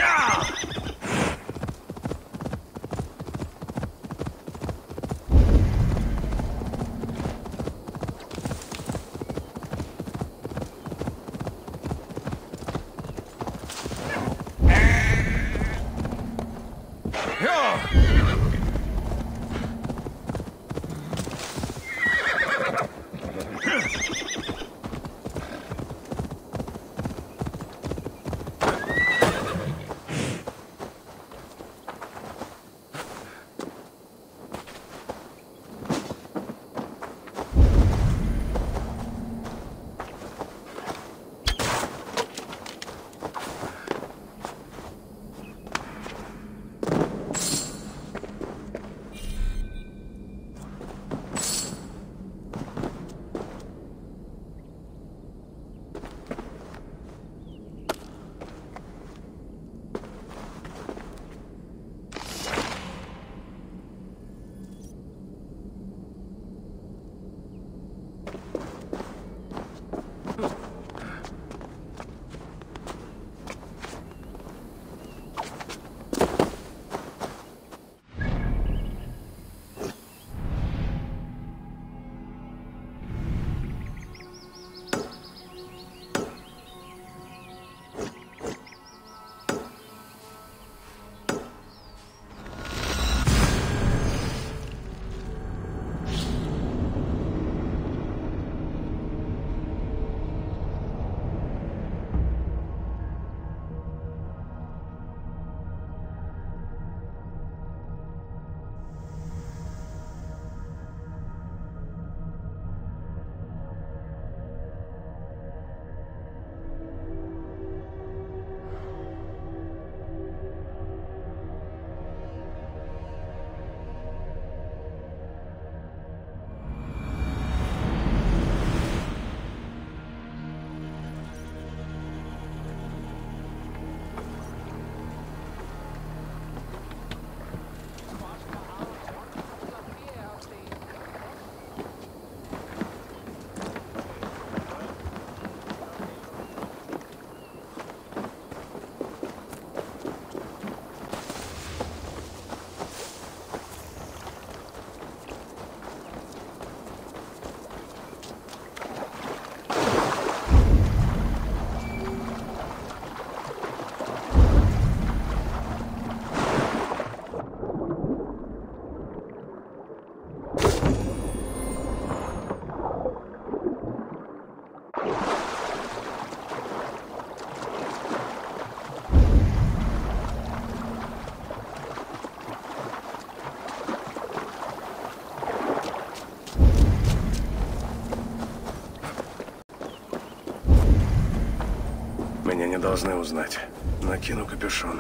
Меня не должны узнать. Накину капюшон.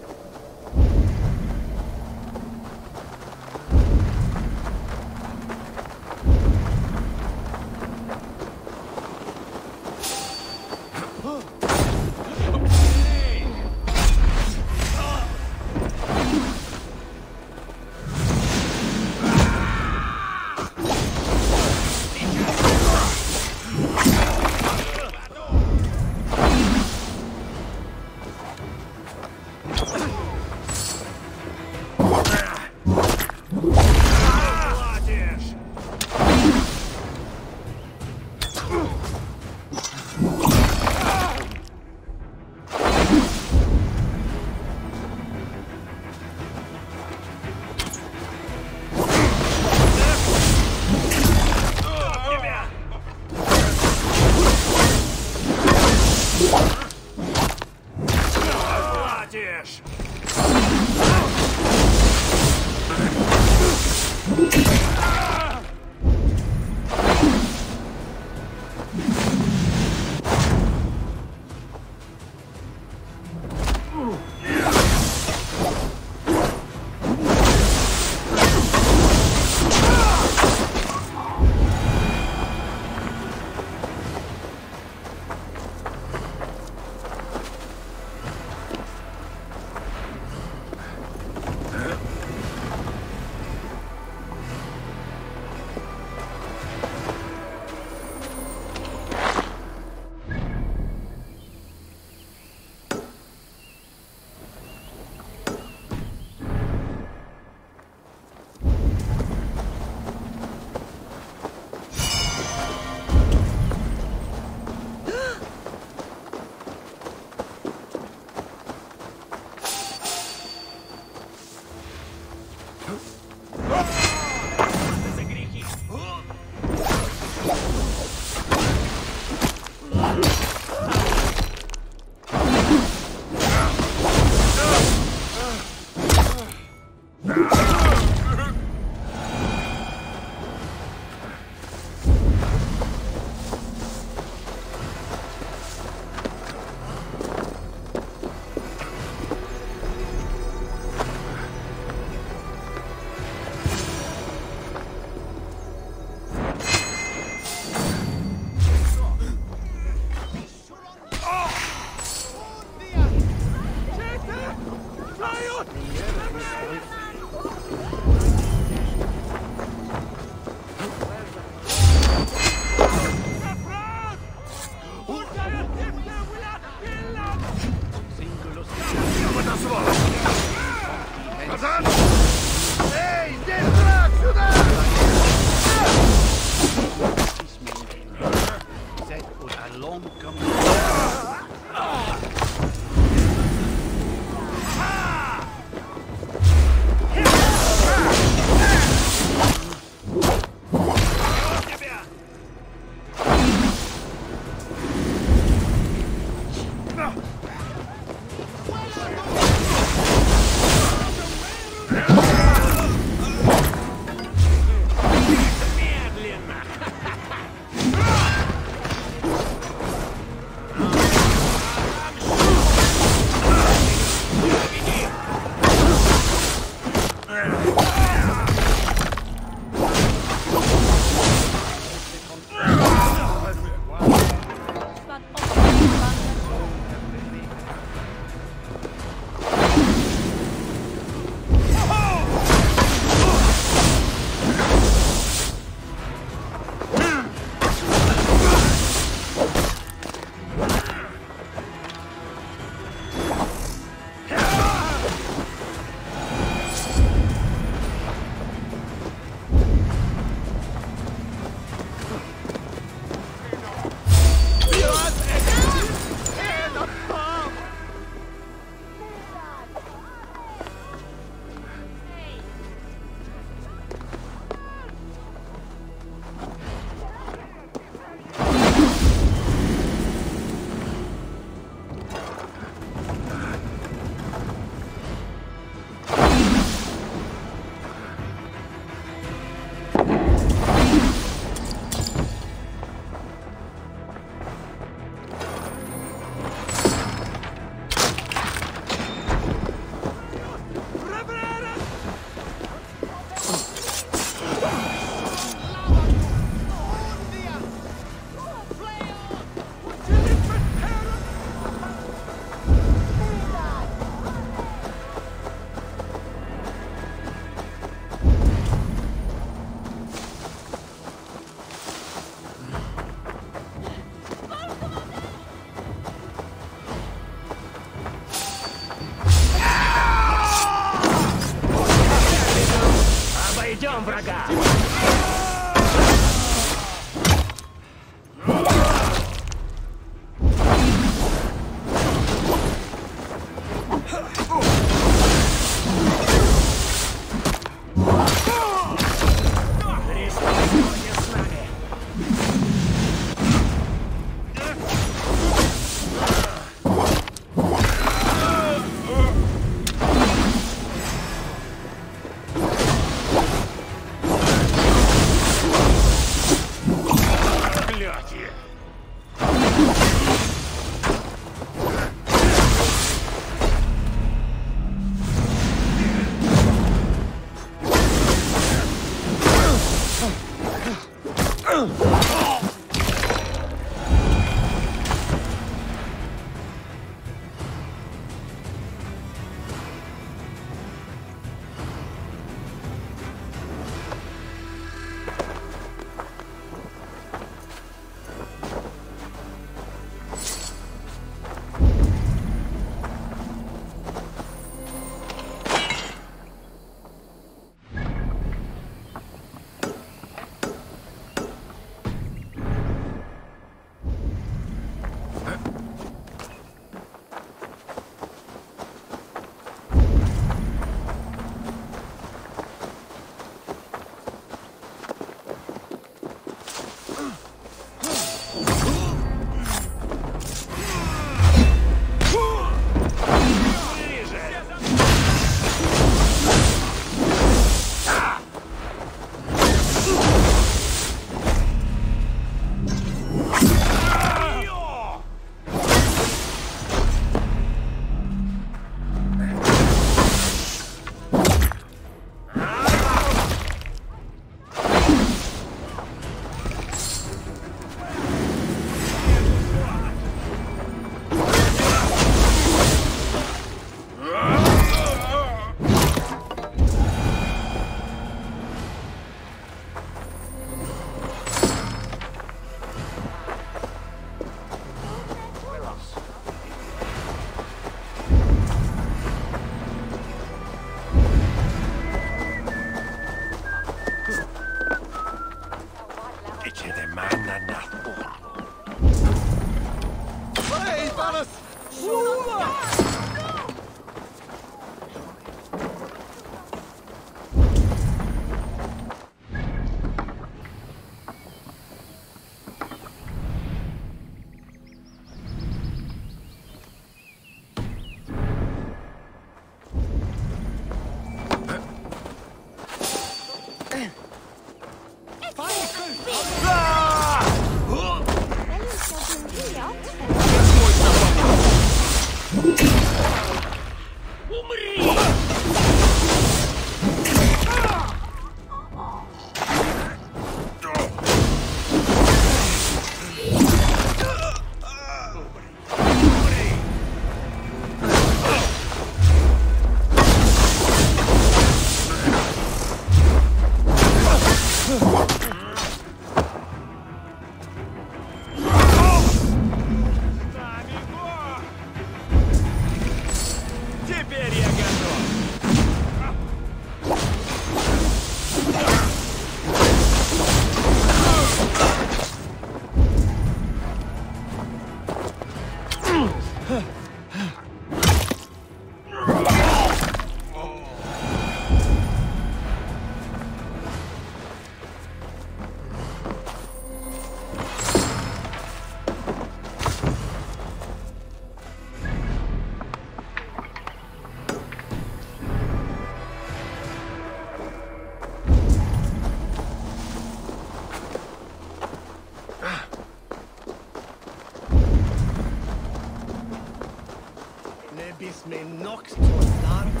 Bis mir Nox zur Larve.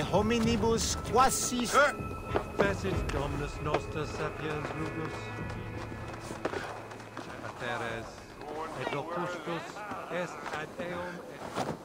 hominibus quasi... Passage Dominus Noster Sapiens Rubus. Ateres et locustus est ad eum et...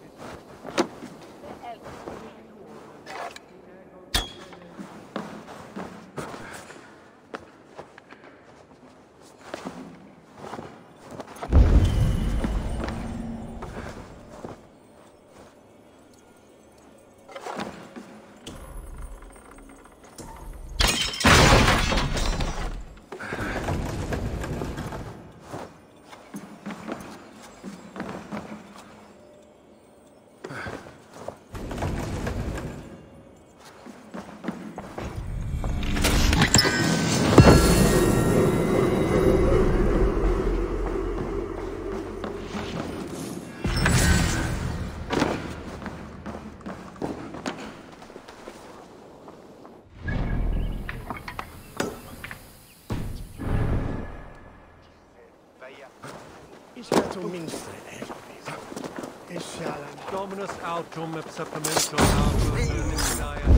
Ich werde minste Ich shall... Dominus autum et supplementum autum eliminae.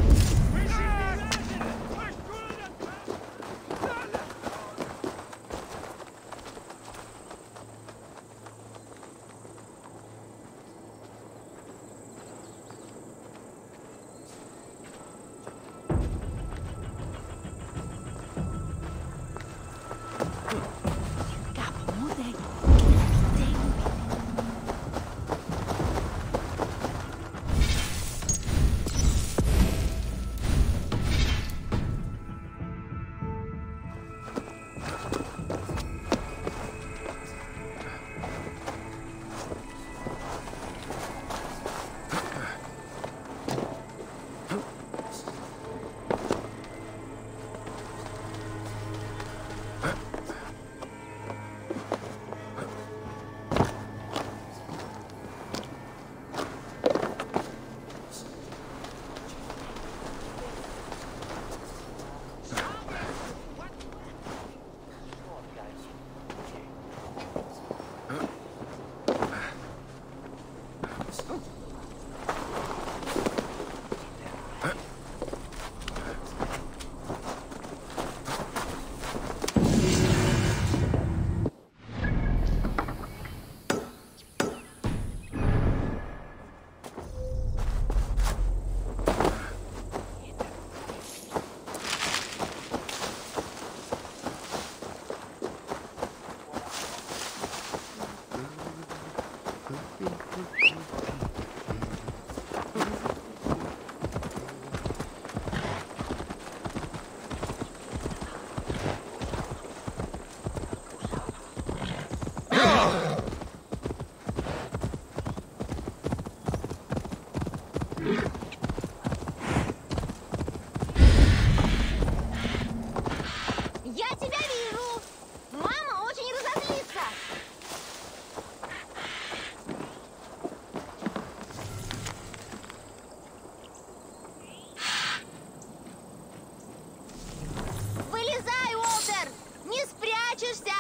Я тебя вижу! Мама очень разозлится! Вылезай, Уолтер! Не спрячешься!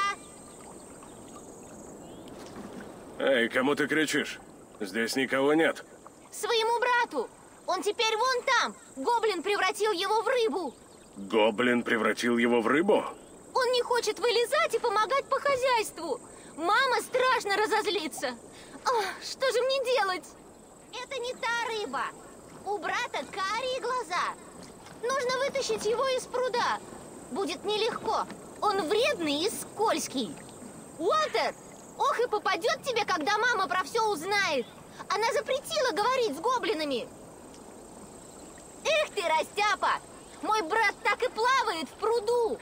Эй, кому ты кричишь? Здесь никого нет. Своему брату! Он теперь вон там! Гоблин превратил его в рыбу! Гоблин превратил его в рыбу? Он не хочет вылезать и помогать по хозяйству. Мама страшно разозлится. Что же мне делать? Это не та рыба. У брата карие глаза. Нужно вытащить его из пруда. Будет нелегко. Он вредный и скользкий. Уолтер, ох и попадет тебе, когда мама про все узнает. Она запретила говорить с гоблинами. Эх ты, растяпа! Мой брат так и плавает в пруду.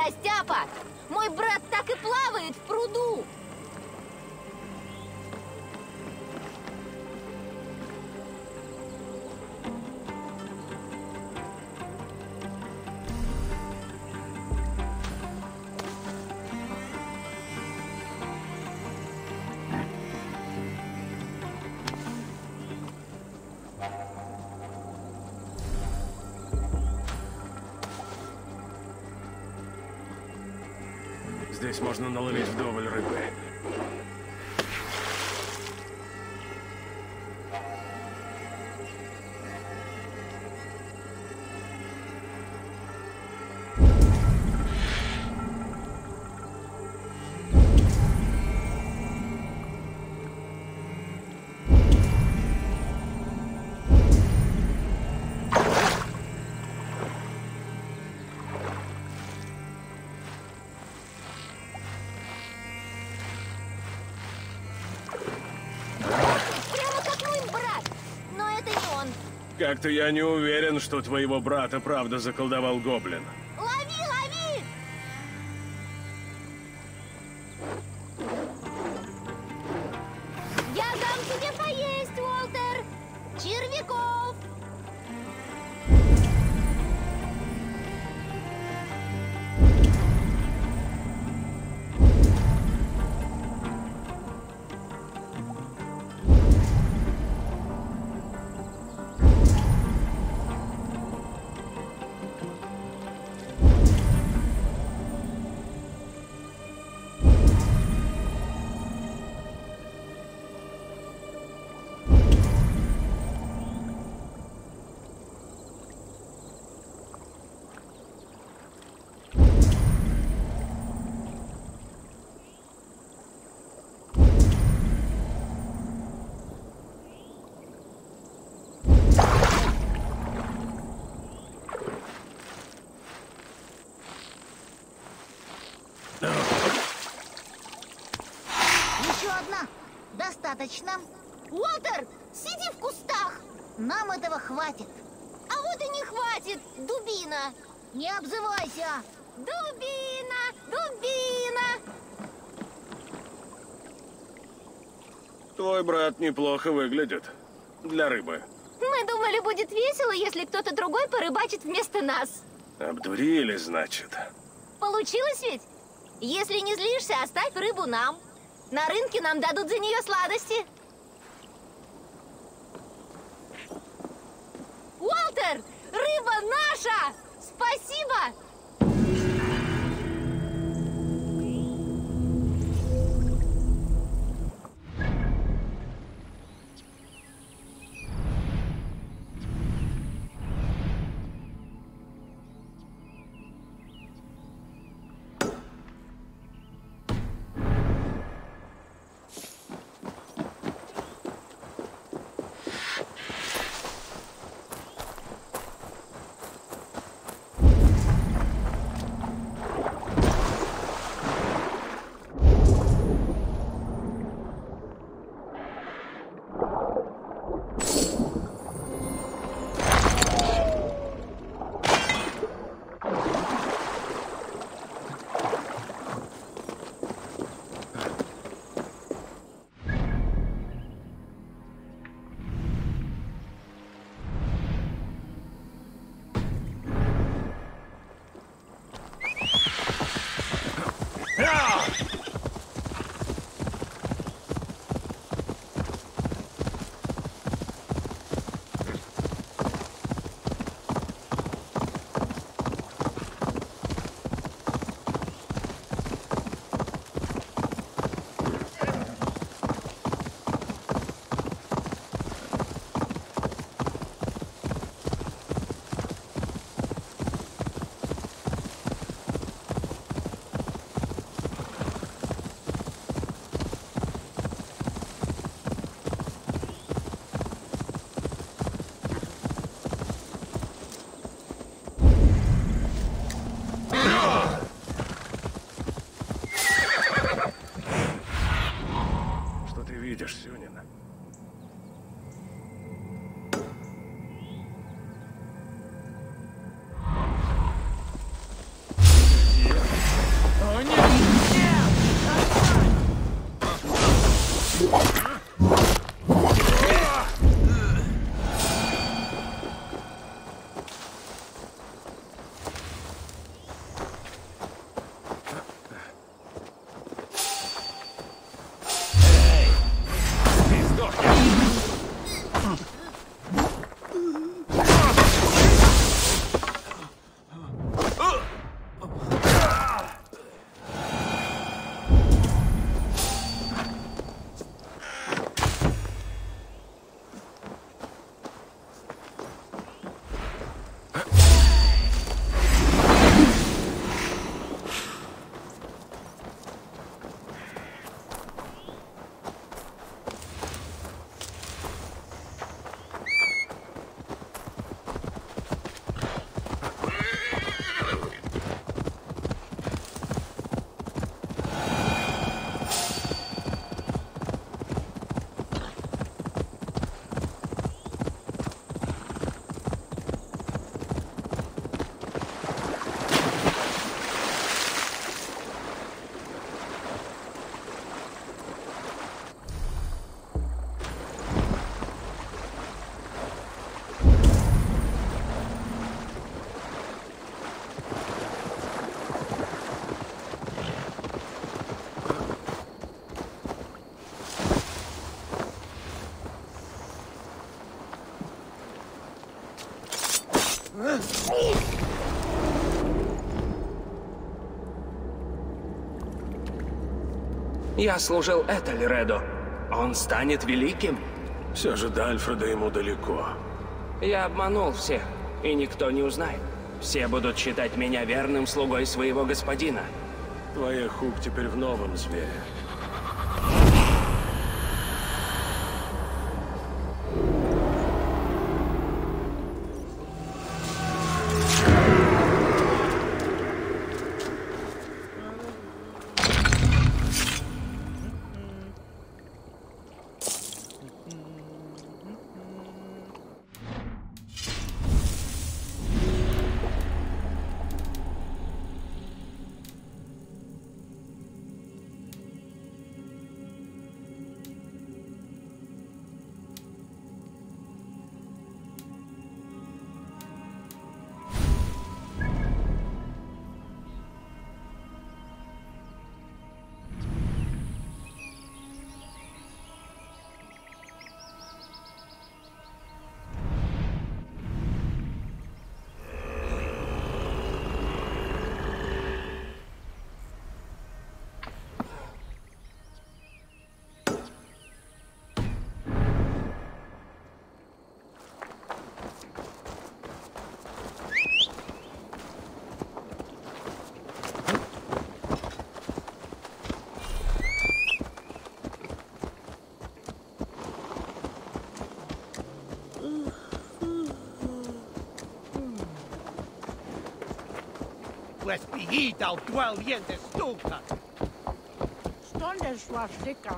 Растяпа! Мой брат так и плавает в пруду! Здесь можно наловить вдоволь рыбы. Как-то я не уверен, что твоего брата правда заколдовал гоблин. Лови, лови! Я дам тебе поесть, Уолтер! Червяков! Еще одна. Достаточно. Уолтер, сиди в кустах! Нам этого хватит. А вот и не хватит, дубина! Не обзывайся. Дубина! Дубина! Твой брат неплохо выглядит. Для рыбы. Мы думали, будет весело, если кто-то другой порыбачит вместо нас. Обдурили, значит. Получилось ведь? Если не злишься, оставь рыбу нам. На рынке нам дадут за нее сладости. Уолтер, рыба наша! Спасибо! Я служил Этельреду. Он станет великим. Все же до Альфреда ему далеко. Я обманул всех, и никто не узнает. Все будут считать меня верным слугой своего господина. Твоя Хук теперь в новом звере. Pues pillita o cual dientes stuca. Stunde schwarzstickern.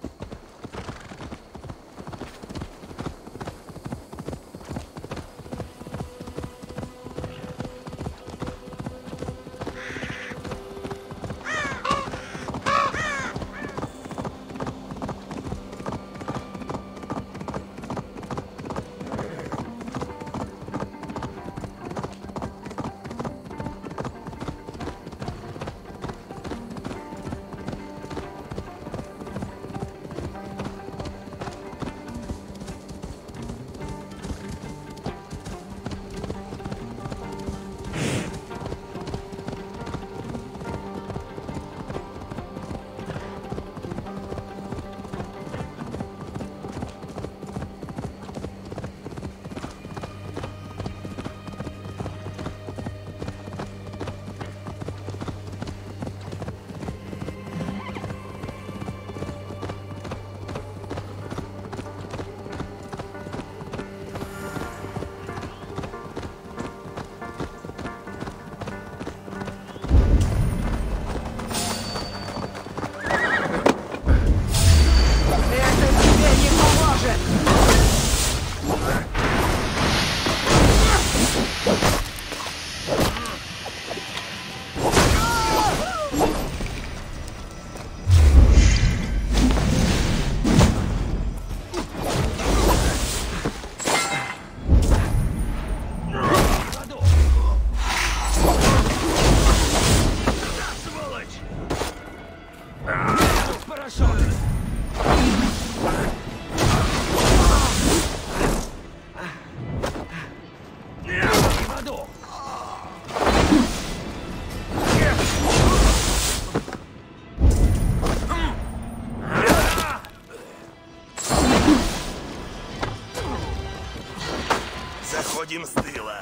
Заходим с тыла.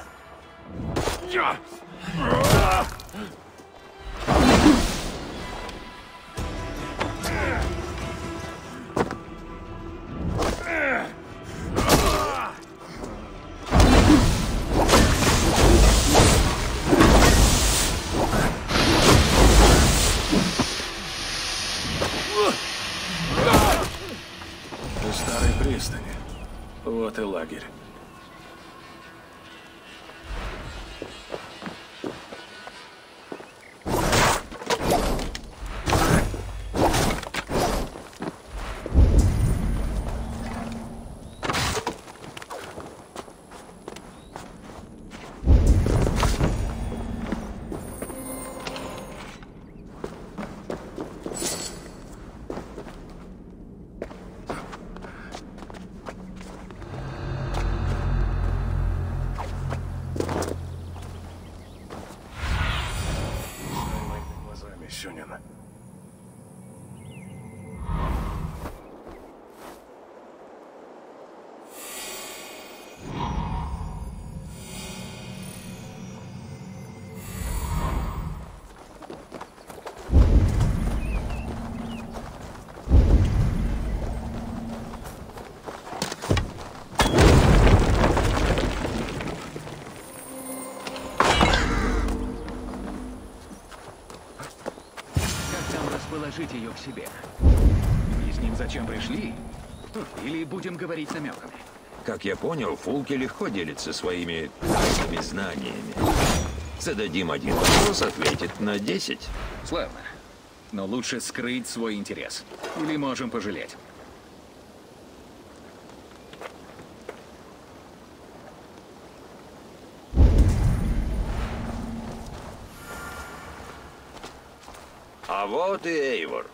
У старой пристани. Вот и лагерь. Сюнина. нам расположить ее к себе. Объясним, зачем пришли? Или будем говорить намеками? Как я понял, Фулки легко делится своими тайными знаниями. Зададим один вопрос, ответит на 10. Славно. Но лучше скрыть свой интерес. Или можем пожалеть. А вот и Эйвор.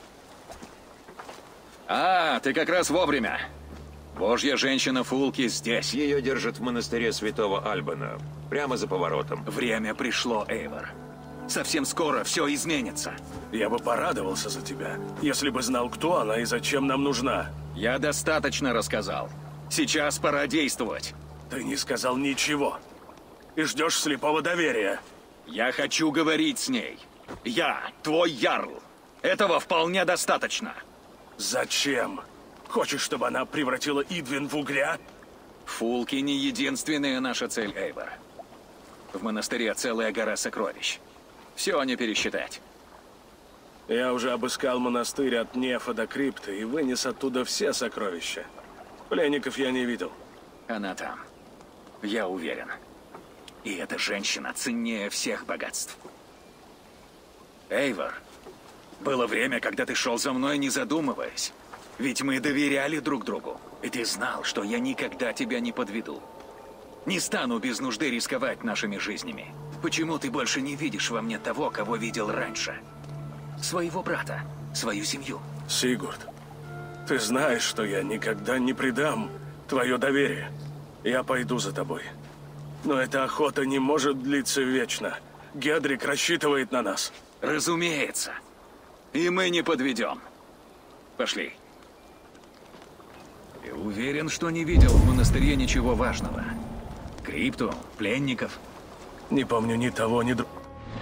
А, ты как раз вовремя. Божья женщина Фулки здесь. Ее держат в монастыре святого Альбана, прямо за поворотом. Время пришло, Эйвор. Совсем скоро все изменится. Я бы порадовался за тебя, если бы знал, кто она и зачем нам нужна. Я достаточно рассказал. Сейчас пора действовать. Ты не сказал ничего. И ждешь слепого доверия. Я хочу говорить с ней. Я твой ярл. Этого вполне достаточно. Зачем? Хочешь, чтобы она превратила Идвин в угля? Фулки не единственная наша цель, Эйвор. В монастыре целая гора сокровищ. Все не пересчитать. Я уже обыскал монастырь от Нефа до Крипты и вынес оттуда все сокровища. Пленников я не видел. Она там. Я уверен. И эта женщина ценнее всех богатств. Эйвор, было время, когда ты шел за мной, не задумываясь. Ведь мы доверяли друг другу. И ты знал, что я никогда тебя не подведу. Не стану без нужды рисковать нашими жизнями. Почему ты больше не видишь во мне того, кого видел раньше? Своего брата, свою семью. Сигурд, ты знаешь, что я никогда не предам твое доверие. Я пойду за тобой. Но эта охота не может длиться вечно. Гедрик рассчитывает на нас. Разумеется. И мы не подведем. Пошли. Ты уверен, что не видел в монастыре ничего важного? Крипту, пленников? Не помню ни того, ни другого.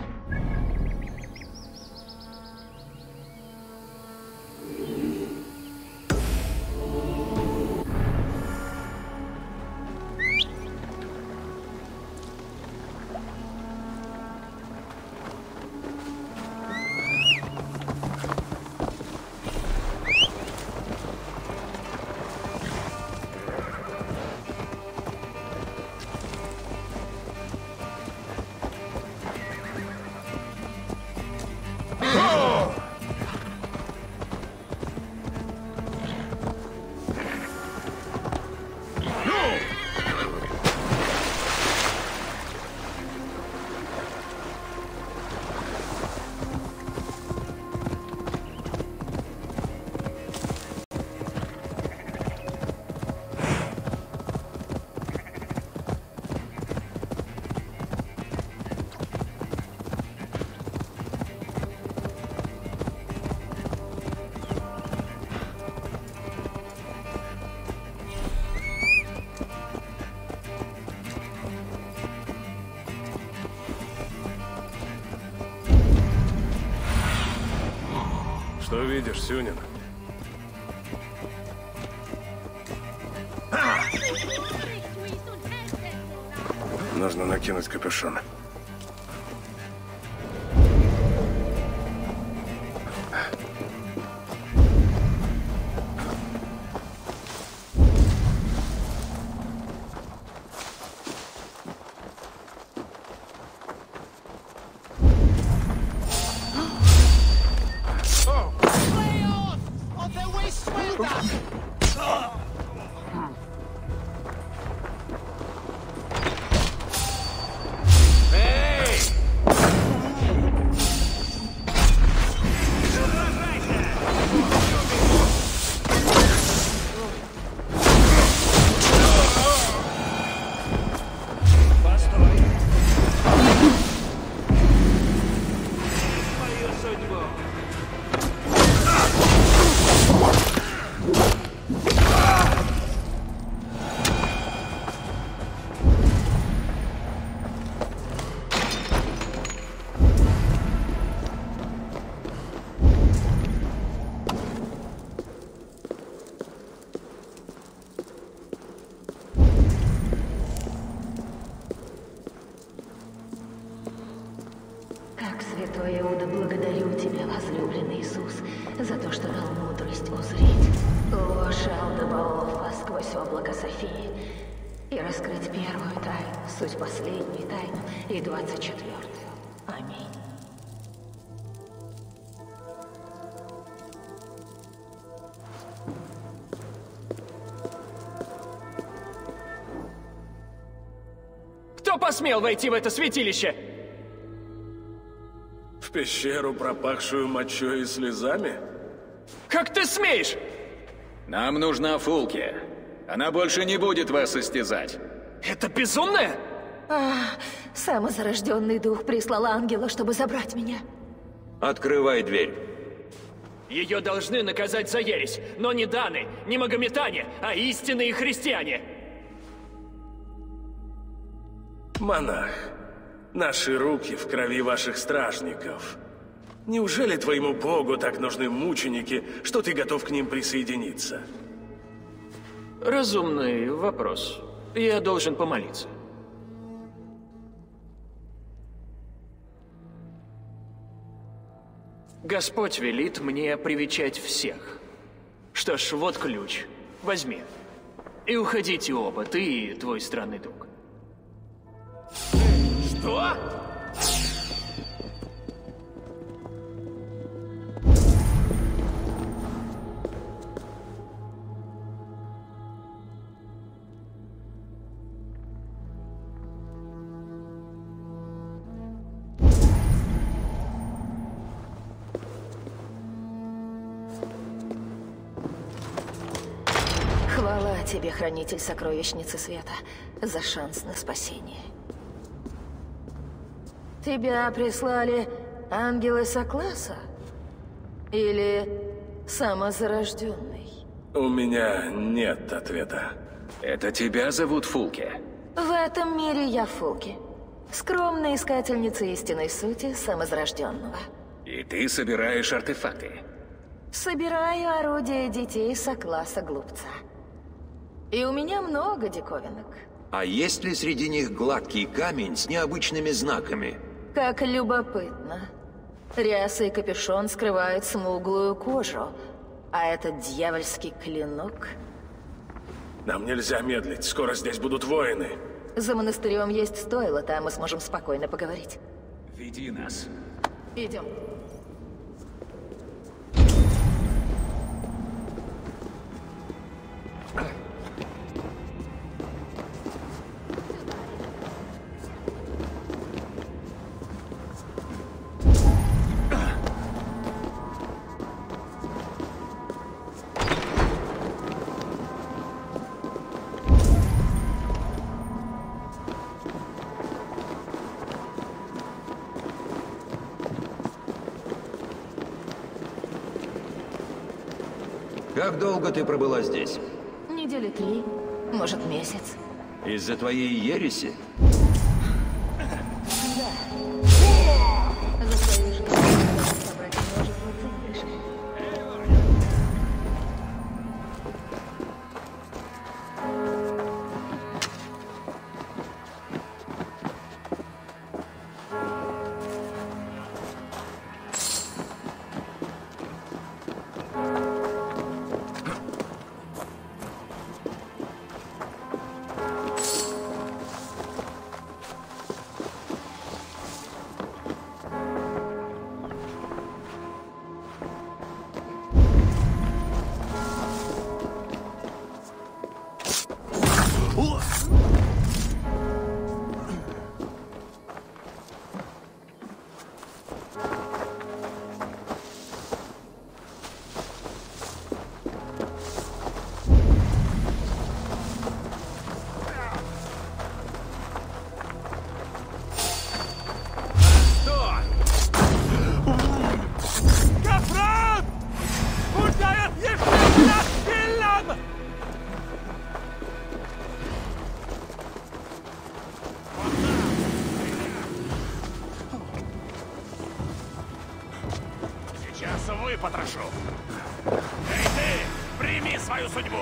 Что видишь, Сюнин? Нужно накинуть капюшон. Марк, святой Иуда, благодарю тебя, возлюбленный Иисус, за то, что дал мудрость узреть ложь Алдебаофа сквозь облако Софии и раскрыть первую тайну, суть последнюю тайну и 24-ю. Аминь. Кто посмел войти в это святилище? В пещеру, пропахшую мочой и слезами? Как ты смеешь? Нам нужна Фулки. Она больше не будет вас истязать. Это безумное? Самозарожденный дух прислал ангела, чтобы забрать меня. Открывай дверь. Ее должны наказать за ересь, но не даны, не магометане, а истинные христиане. Монах, наши руки в крови ваших стражников. Неужели твоему богу так нужны мученики, что ты готов к ним присоединиться? Разумный вопрос. Я должен помолиться. Господь велит мне привечать всех. Что ж, вот ключ. Возьми. И уходите оба, ты и твой странный друг. Что? Хвала тебе, хранитель сокровищницы света, за шанс на спасение. Тебя прислали ангелы Сокласа? Или самозарожденный? У меня нет ответа. Это тебя зовут Фулки? В этом мире я Фулки. Скромная искательница истинной сути самозарожденного. И ты собираешь артефакты? Собираю орудия детей Сокласа Глупца. И у меня много диковинок. А есть ли среди них гладкий камень с необычными знаками? Как любопытно. Ряса и капюшон скрывают смуглую кожу, а этот дьявольский клинок... Нам нельзя медлить, скоро здесь будут воины. За монастырем есть стойло, там мы сможем спокойно поговорить. Веди нас. Идем. Как долго ты пробыла здесь? Недели 3, может, месяц. Из-за твоей ереси? За свою жизнь собрать множество ценных. Потрошу. Эй ты, прими свою судьбу.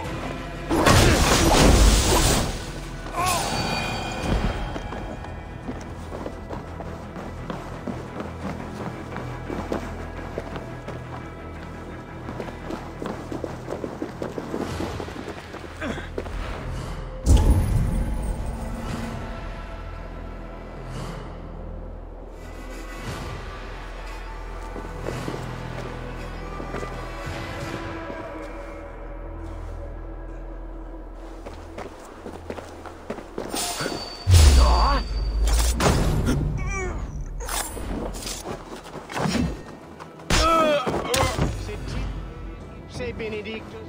Benedictus.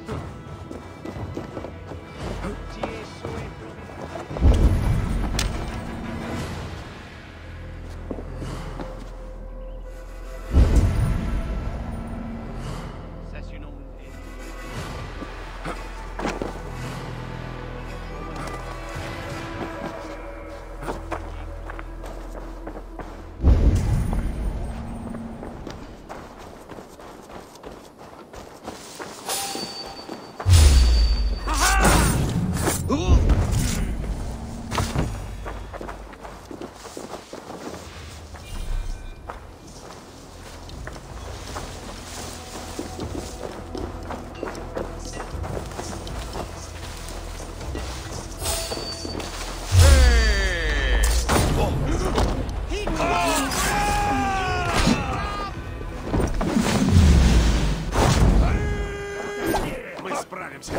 Мы справимся.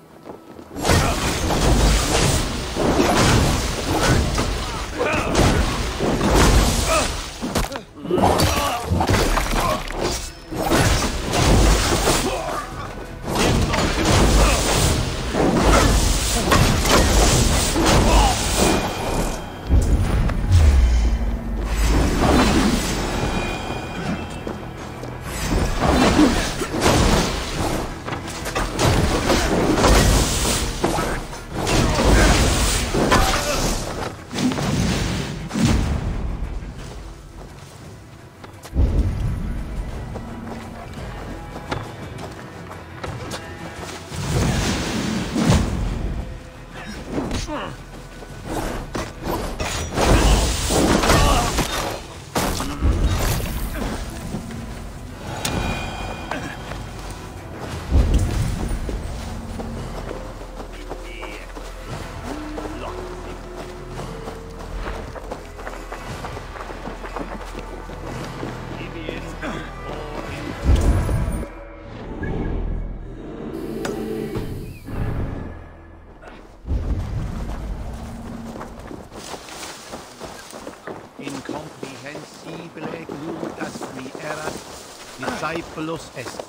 Incomprehensibile glorias mi erat discípulos est.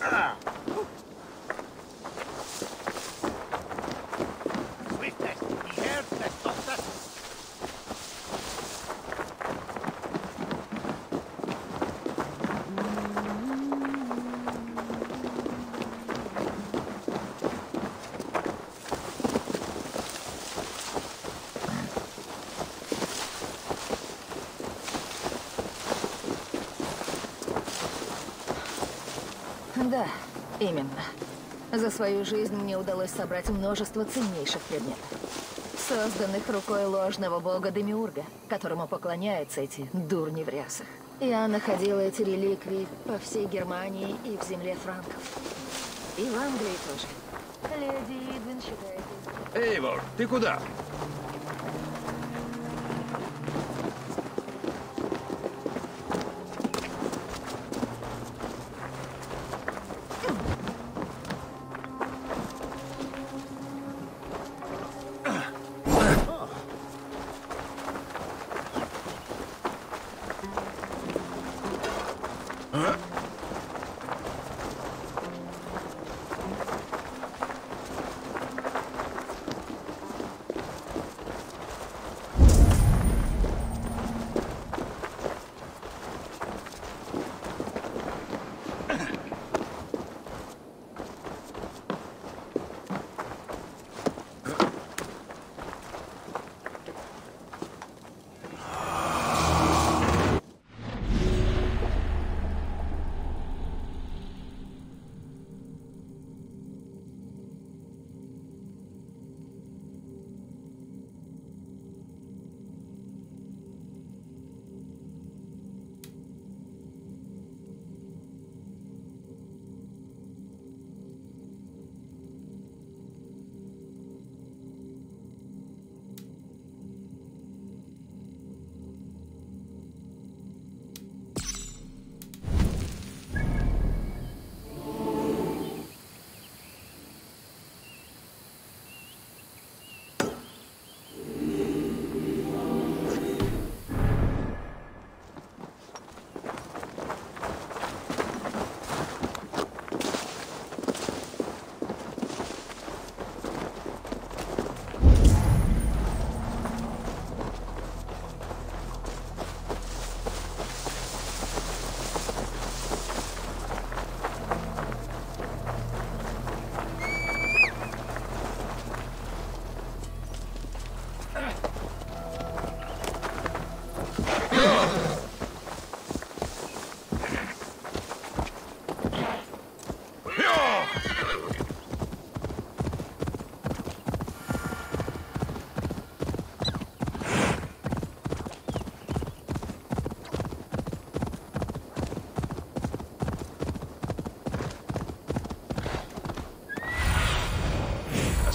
Swiftest, die Herz des Tochters. Да, именно. За свою жизнь мне удалось собрать множество ценнейших предметов, созданных рукой ложного бога Демиурга, которому поклоняются эти дурни в рясах. Я находила эти реликвии по всей Германии и в земле франков. И в Англии тоже. Леди Идвин считает... Эйвор, ты куда?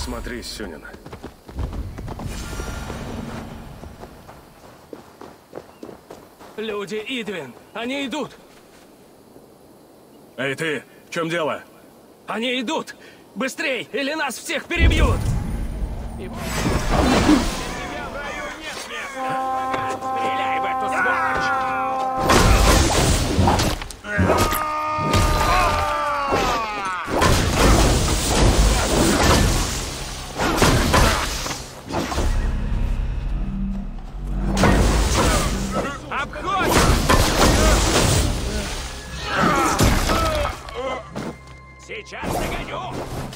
Смотри, Сюнин. Люди Идвин, они идут! Эй, ты, в чем дело? Они идут! Быстрей, или нас всех перебьют! Стреляй в эту сволочь! Обходь! Сейчас догоню!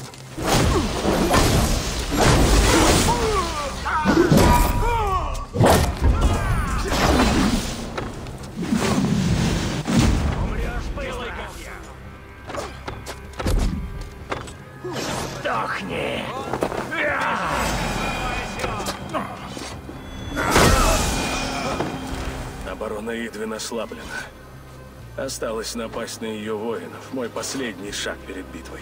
Умрешь пылой, как я! Сдохни! Оборона Идвин ослаблена. Осталось напасть на ее воинов. Мой последний шаг перед битвой.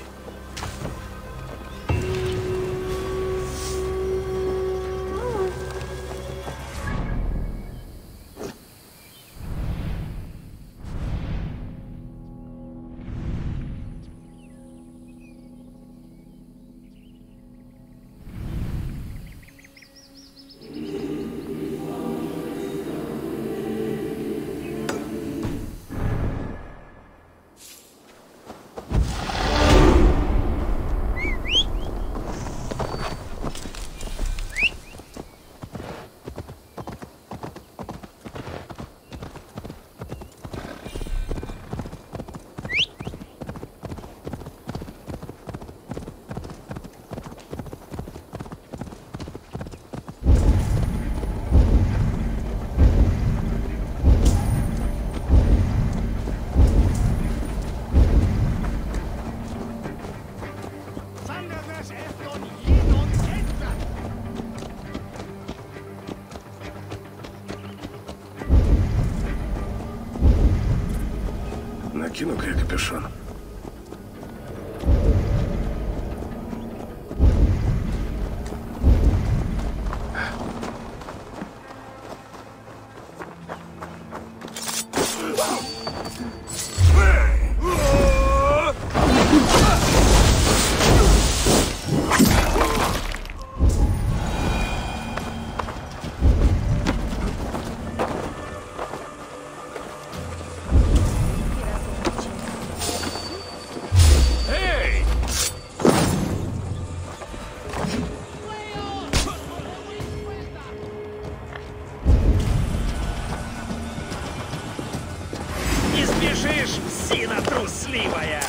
Накину-ка я капюшон. Бежишь, псина трусливая!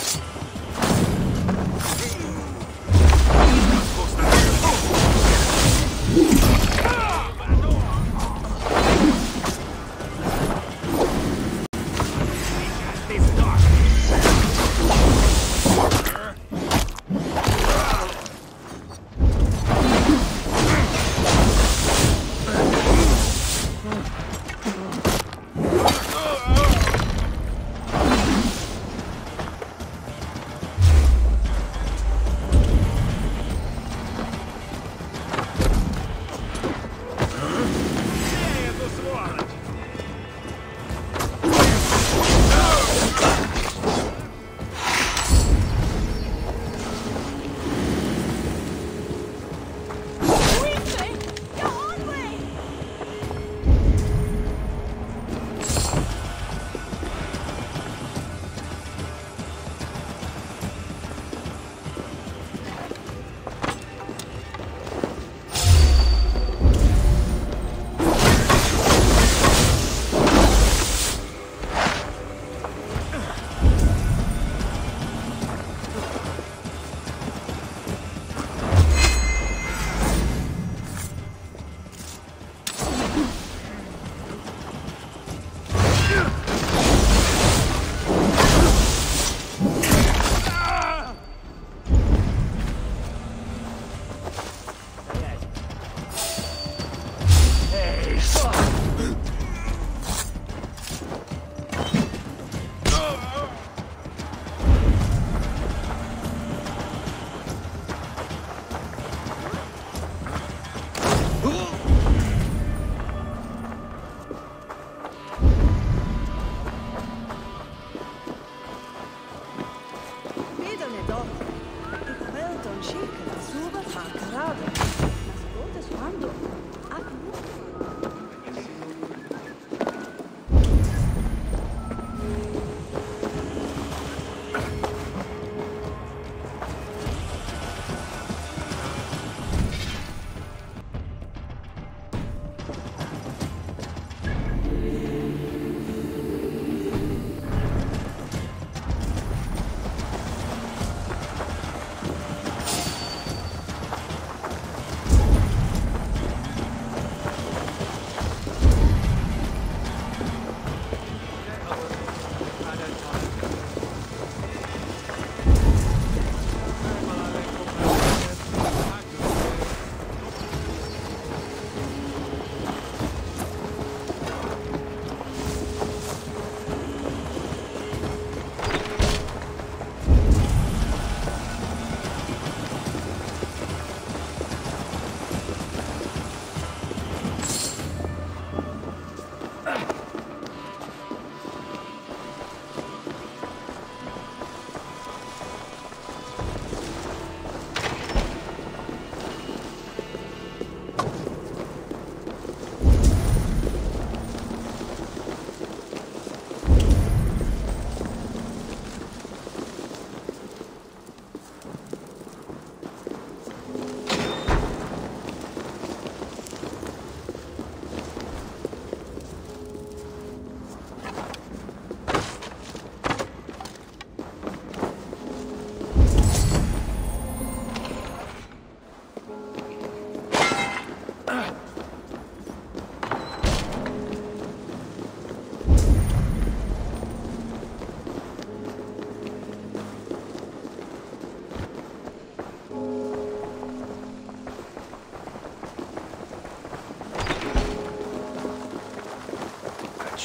Ты сдохнешь!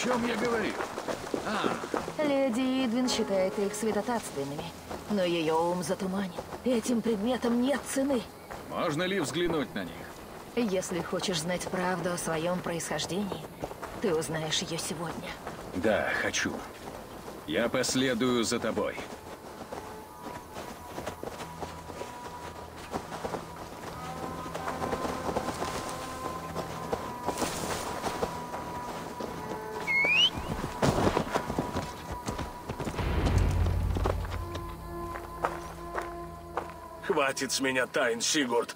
чем я говорю? Леди Идвин считает их святотатственными, но ее ум затуманен. Этим предметам нет цены. Можно ли взглянуть на них? Если хочешь знать правду о своем происхождении, ты узнаешь ее сегодня. Да, хочу. Я последую за тобой. Хватит с меня тайн, Сигурд.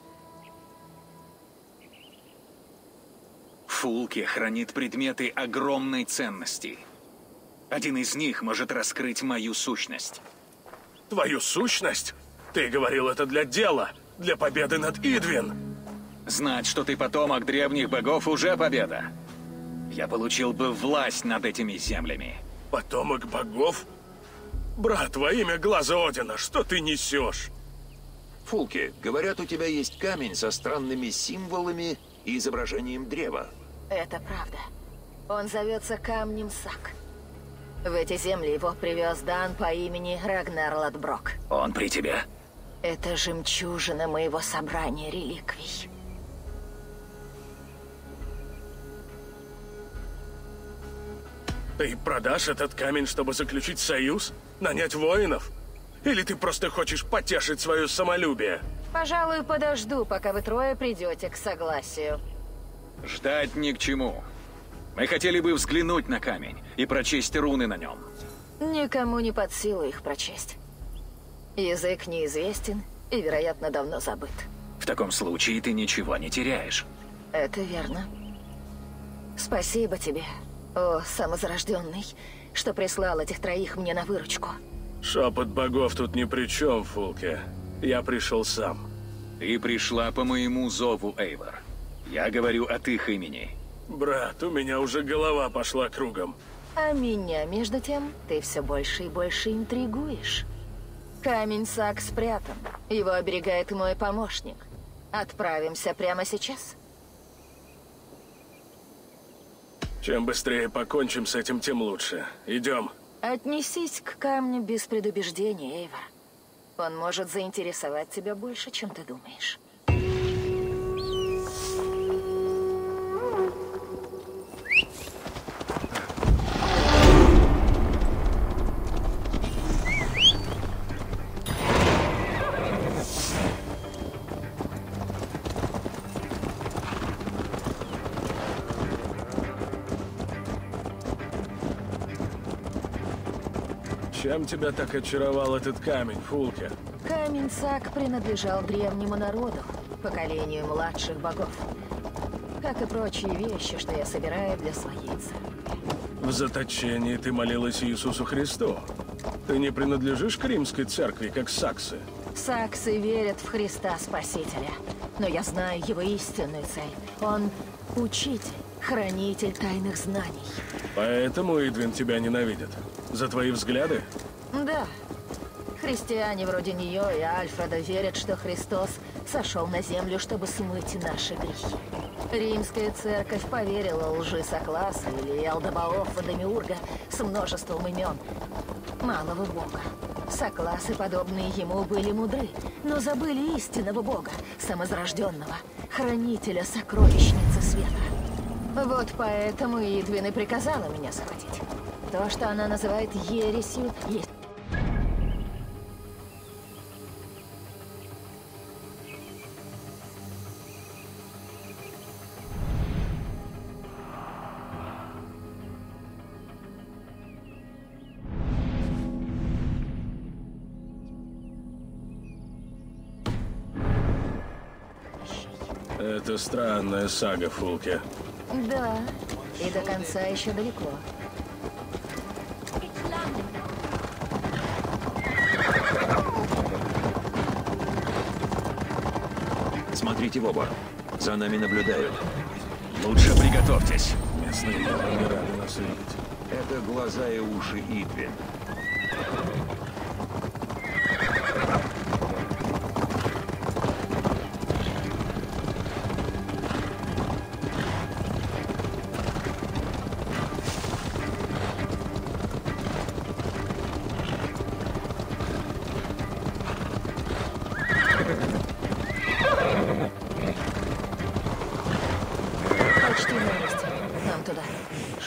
Фулке хранит предметы огромной ценности. Один из них может раскрыть мою сущность. Твою сущность? Ты говорил это для дела, для победы над Идвин. Знать, что ты потомок древних богов, уже победа. Я получил бы власть над этими землями. Потомок богов? Брат, во имя глаза Одина, что ты несешь? Фулке, говорят, у тебя есть камень со странными символами и изображением древа. Это правда. Он зовется Камнем Сак. В эти земли его привез Дан по имени Рагнар Ладброк. Он при тебе? Это жемчужина моего собрания реликвий. Ты продашь этот камень, чтобы заключить союз? Нанять воинов? Или ты просто хочешь потешить свое самолюбие? Пожалуй, подожду, пока вы трое придете к согласию. Ждать ни к чему. Мы хотели бы взглянуть на камень и прочесть руны на нем. Никому не под силу их прочесть. Язык неизвестен и, вероятно, давно забыт. В таком случае ты ничего не теряешь. Это верно. Спасибо тебе, о самозарожденный, что прислал этих троих мне на выручку. Шепот богов тут ни при чем, Фулке. Я пришел сам. Ты пришла по моему зову, Эйвор. Я говорю от их имени. Брат, у меня уже голова пошла кругом. А меня, между тем, ты все больше и больше интригуешь. Камень Сак спрятан. Его оберегает мой помощник. Отправимся прямо сейчас? Чем быстрее покончим с этим, тем лучше. Идем. Отнесись к камню без предубеждения, Эйвор. Он может заинтересовать тебя больше, чем ты думаешь. Чем тебя так очаровал этот камень, Фулке? Камень Сак принадлежал древнему народу, поколению младших богов. Как и прочие вещи, что я собираю для своей церкви. В заточении ты молилась Иисусу Христу. Ты не принадлежишь к римской церкви, как саксы. Саксы верят в Христа Спасителя, но я знаю его истинную цель. Он учитель, хранитель тайных знаний. Поэтому Идвин тебя ненавидит. За твои взгляды? Да. Христиане вроде нее и Альфреда верят, что Христос сошел на землю, чтобы смыть наши грехи. Римская церковь поверила лжи Сокласа или Элдобаофа Демиурга с множеством имен малого бога. Сокласы, подобные ему, были мудры, но забыли истинного бога, самозарожденного, хранителя сокровищницы света. Вот поэтому Идвин и приказала меня схватить. То, что она называет ересью, есть. Это странная сага, Фулке. Да, и до конца еще далеко. Смотрите в оба. За нами наблюдают. Лучше приготовьтесь. Местные явно не рады нас видеть. Это глаза и уши Идвин.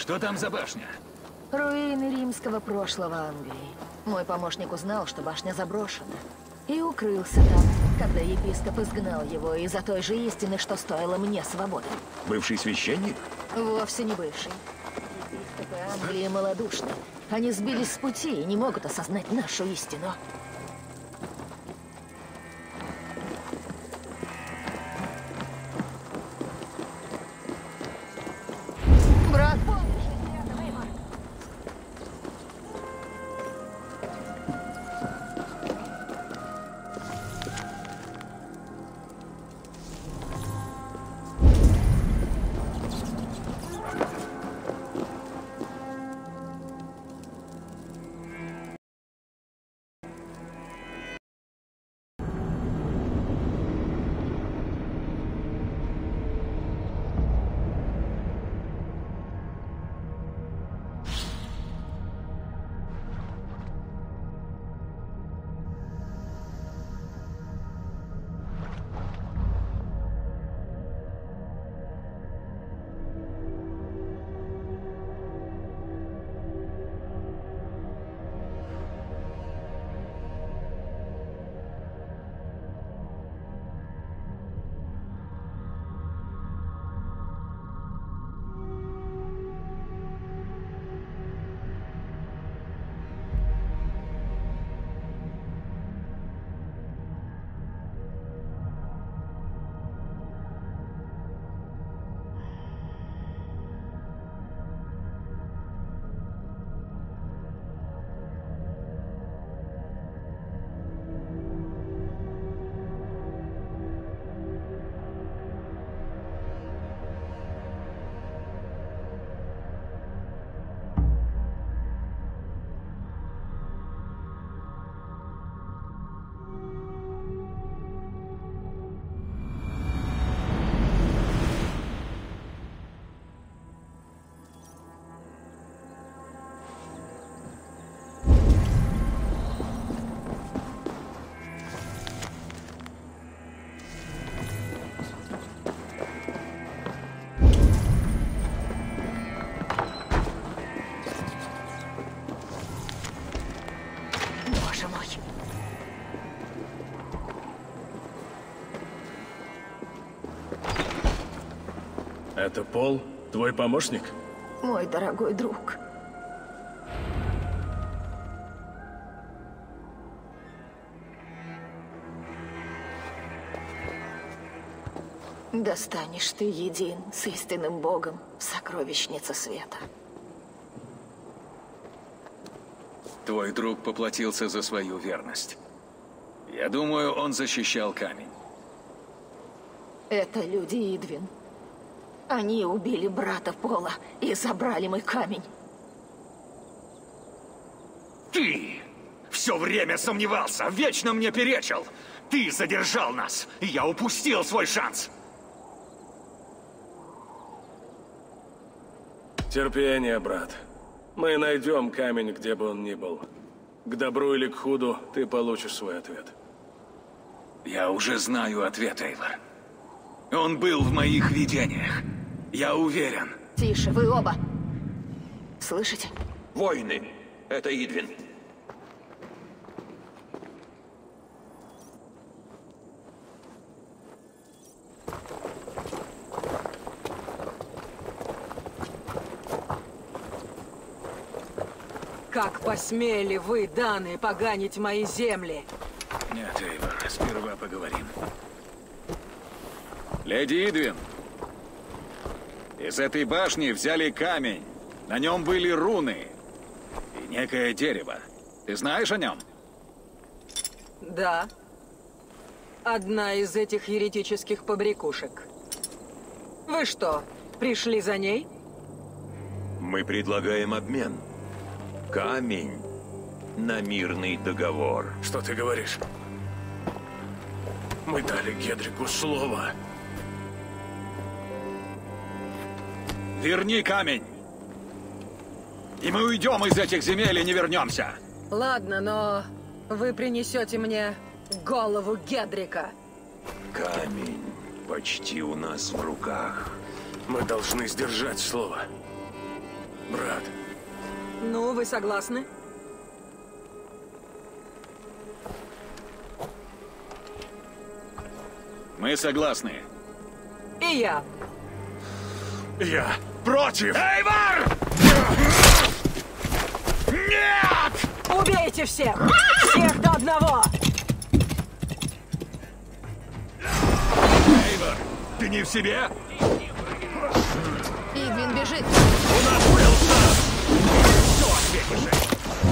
Что там за башня? Руины римского прошлого Англии. Мой помощник узнал, что башня заброшена. И укрылся там, когда епископ изгнал его из-за той же истины, что стоило мне свободы. Бывший священник? Вовсе не бывший. Епископы Англии малодушны. Они сбились с пути и не могут осознать нашу истину. Брат, помнишь, ребята, Эйвор? Боже мой. Это Пол, твой помощник? Мой дорогой друг. Достанешь ты един с истинным Богом в сокровищнице света. Твой друг поплатился за свою верность. Я думаю, он защищал камень. Это люди Идвин. Они убили брата Пола и забрали мой камень. Ты все время сомневался, вечно мне перечил. Ты задержал нас, и я упустил свой шанс. Терпение, брат. Мы найдем камень, где бы он ни был. К добру или к худу ты получишь свой ответ. Я уже знаю ответ, Эйвор. Он был в моих видениях. Я уверен. Тише, вы оба. Слышите? Воины. Это Идвин. Как посмели вы, Даны, поганить мои земли? Нет, Эйвор, сперва поговорим. Леди Идвин, из этой башни взяли камень. На нем были руны и некое дерево. Ты знаешь о нем? Да. Одна из этих еретических побрякушек. Вы что, пришли за ней? Мы предлагаем обмен. Камень на мирный договор. Что ты говоришь? Мы дали Гедрику слово. Верни камень! И мы уйдем из этих земель и не вернемся. Ладно, но вы принесете мне голову Гедрика. Камень почти у нас в руках. Мы должны сдержать слово. брат. Ну, вы согласны? Мы согласны. И я. Я против! Эйвор! Нет! Убейте всех! Всех до одного! Эйвор, ты не в себе? Игвин бежит. У нас был шанс! Что ответишь?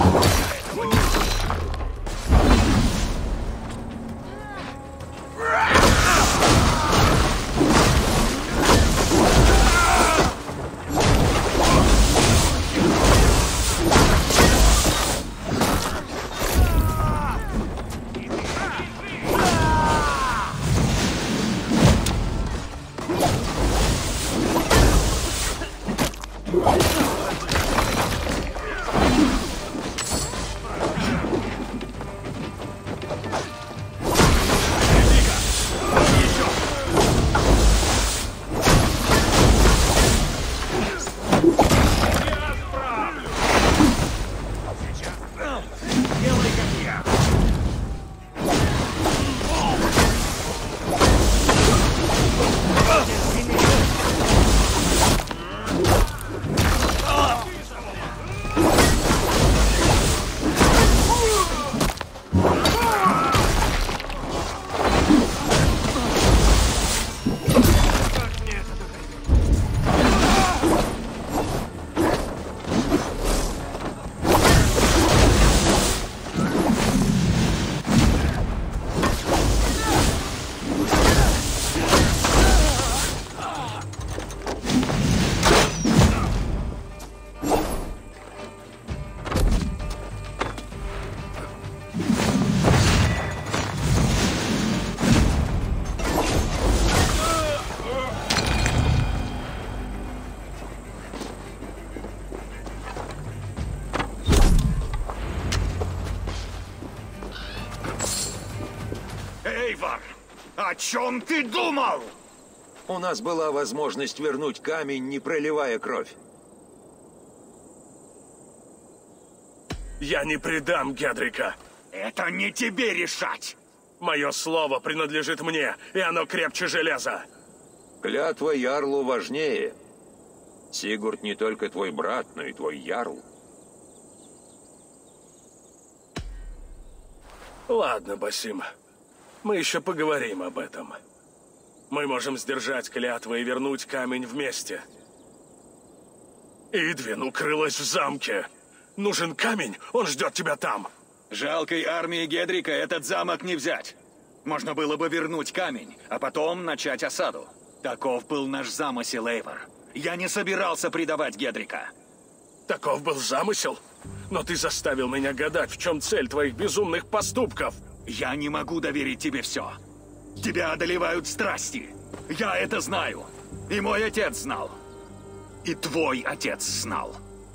Эйвор, о чем ты думал? У нас была возможность вернуть камень, не проливая кровь. Я не предам Гедрика. Это не тебе решать. Мое слово принадлежит мне, и оно крепче железа. Клятва Ярлу важнее. Сигурд не только твой брат, но и твой Ярл. Ладно, Басим. Мы еще поговорим об этом. Мы можем сдержать клятву и вернуть камень вместе. Идвин укрылась в замке. Нужен камень, он ждет тебя там. Жалкой армии Гедрика этот замок не взять. Можно было бы вернуть камень, а потом начать осаду. Таков был наш замысел, Эйвор. Я не собирался предавать Гедрика. Таков был замысел? Но ты заставил меня гадать, в чем цель твоих безумных поступков. Я не могу доверить тебе все. Тебя одолевают страсти. Я это знаю. И мой отец знал. И твой отец знал.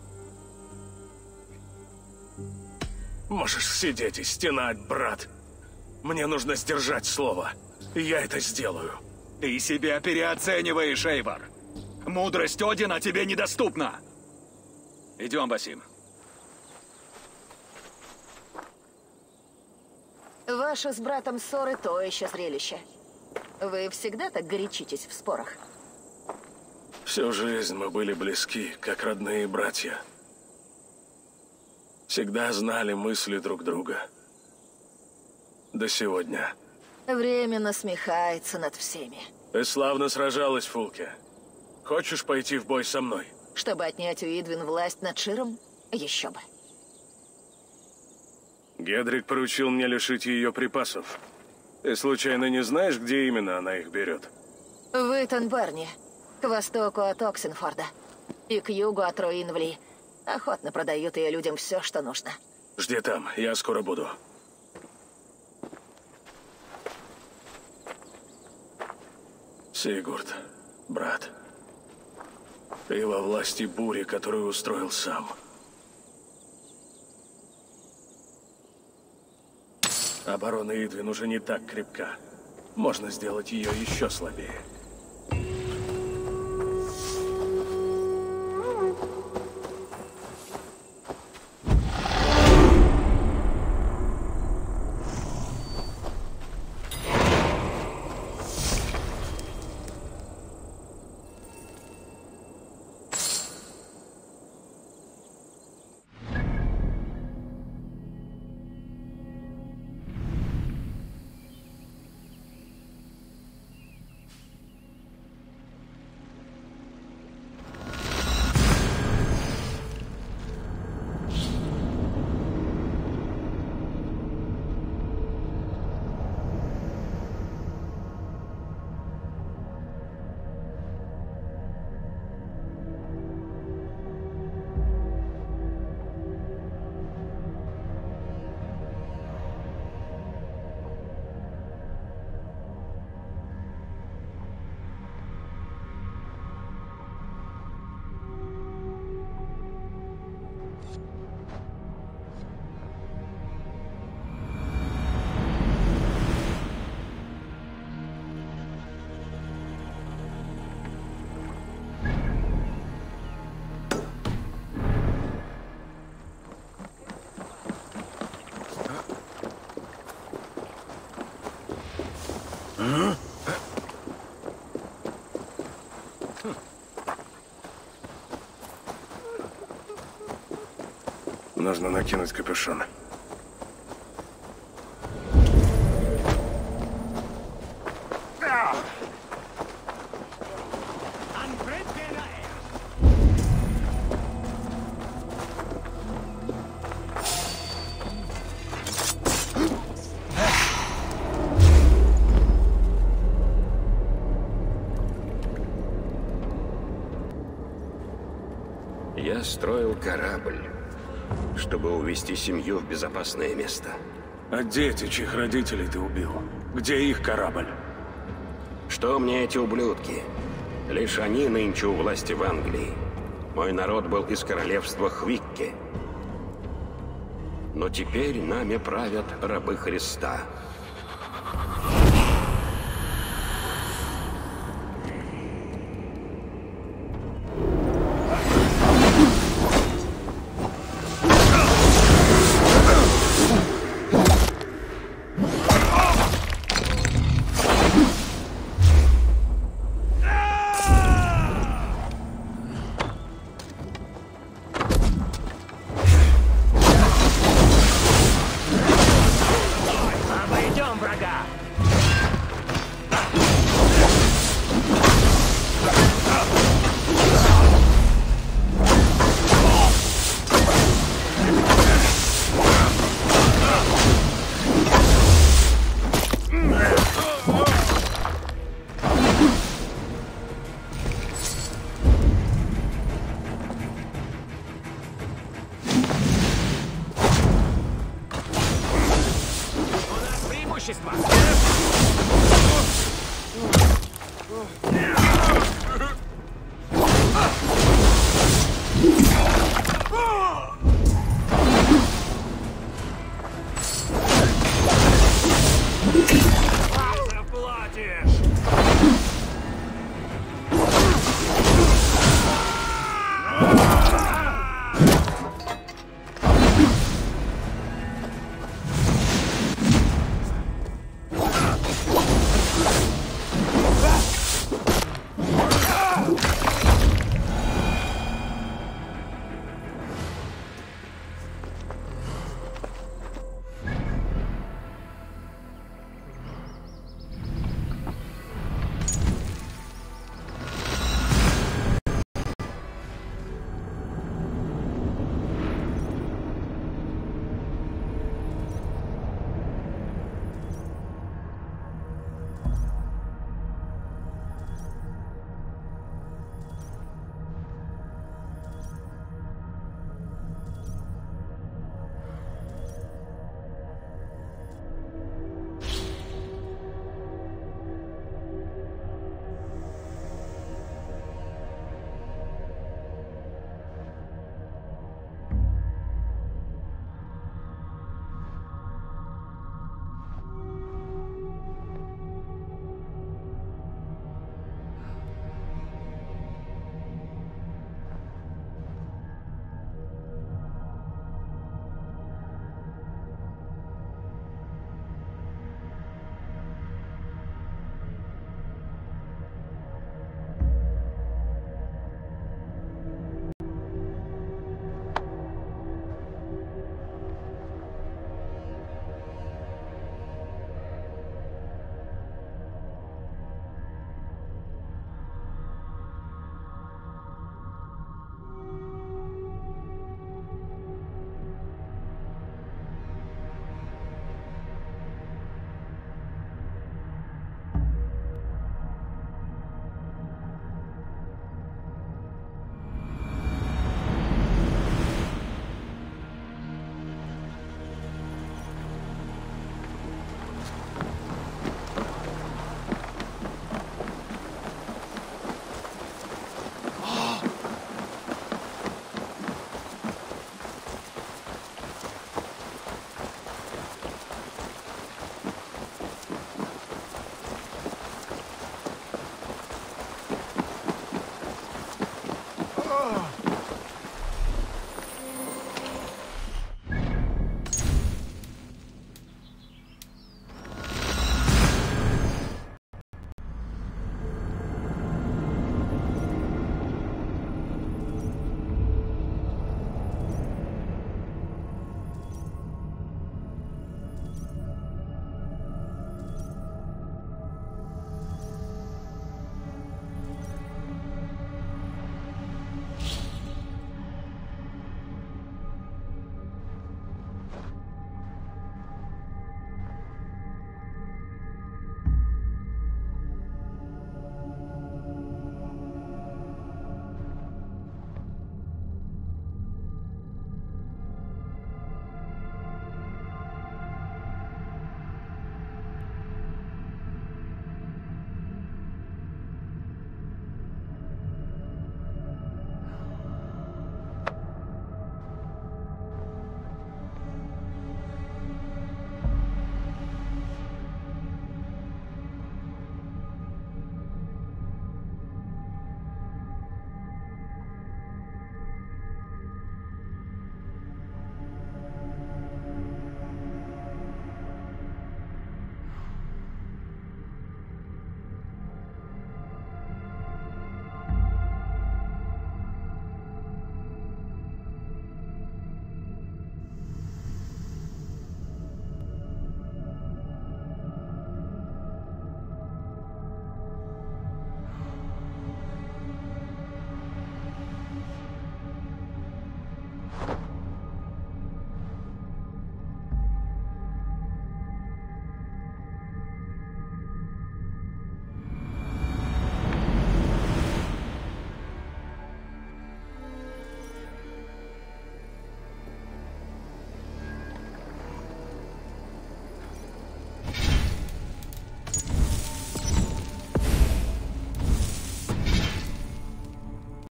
Можешь сидеть и стенать, брат. Мне нужно сдержать слово. И я это сделаю. Ты себя переоцениваешь, Эйвор. Мудрость Одина тебе недоступна. Идем, Басим. Ваши с братом ссоры то еще зрелище. Вы всегда так горячитесь в спорах? Всю жизнь мы были близки, как родные братья. Всегда знали мысли друг друга. До сегодня. Время насмехается над всеми. Ты славно сражалась, Фулке. Хочешь пойти в бой со мной? Чтобы отнять у Идвин власть над Широм? Еще бы. Гедрик поручил мне лишить ее припасов. Ты случайно не знаешь, где именно она их берет? В Итенберне, к востоку от Оксенфорда и к югу от Руинвли. Охотно продают ее людям все, что нужно. Жди там, я скоро буду. Сигурд, брат, ты во власти бури, которую устроил сам. Оборона Идвин уже не так крепка. Можно сделать ее еще слабее. Нужно накинуть капюшон. Я строил корабль, чтобы увезти семью в безопасное место. А дети, чьих родителей ты убил? Где их корабль? Что мне эти ублюдки? Лишь они нынче у власти в Англии. Мой народ был из королевства Хвикки. Но теперь нами правят рабы Христа. Обойдем врага! У нас преимущество!